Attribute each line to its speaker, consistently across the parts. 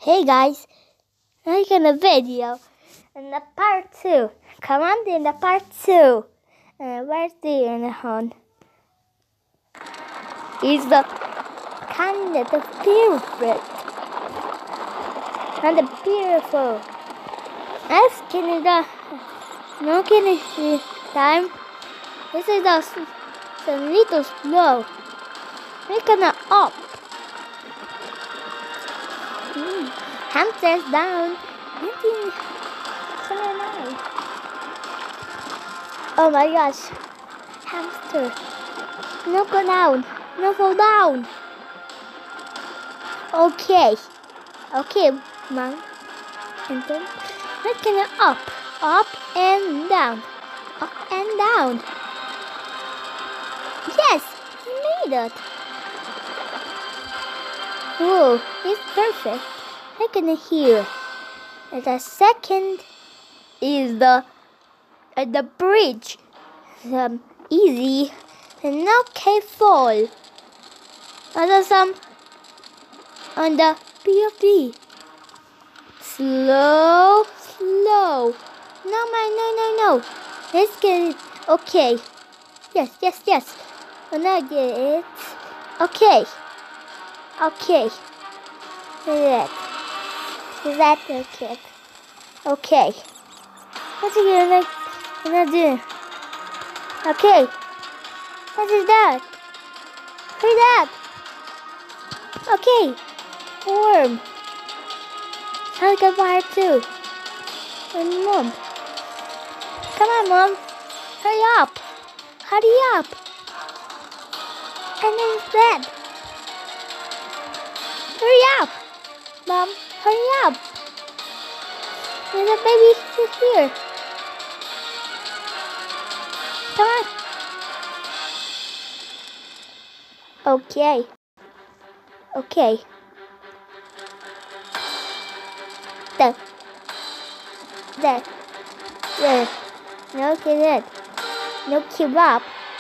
Speaker 1: Hey guys, making a video in the part 2. Come on in the part 2. Where's the horn? Is the kind of perfect and beautiful. Asking the no kidding time. This is a little slow. Making it up. Hamsters down. Oh my gosh. Hamster. No go down. No fall down. Okay. Okay, Mom. And then making it up. Up and down. Up and down. Yes, he made it. Whoa, it's perfect. I can hear. And the second is the bridge. Easy and not careful. And some on the PFD. Slow, slow. No. Let's get it. Okay. Yes. Oh, now I get it. Okay. That okay. Okay. What's it gonna do? Okay. What is that? Who's that? Okay. Worm. Sounds like a fire too. And Mom. Come on, Mom. Hurry up. And then it's dead. Hurry up. Mom, hurry up. There's a baby here. Come on. Okay. There. No, get it. No, keep up.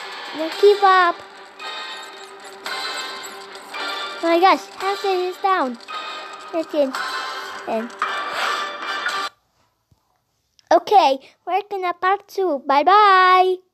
Speaker 1: Oh my gosh, hamster is down. Okay, we're gonna part 2. Bye.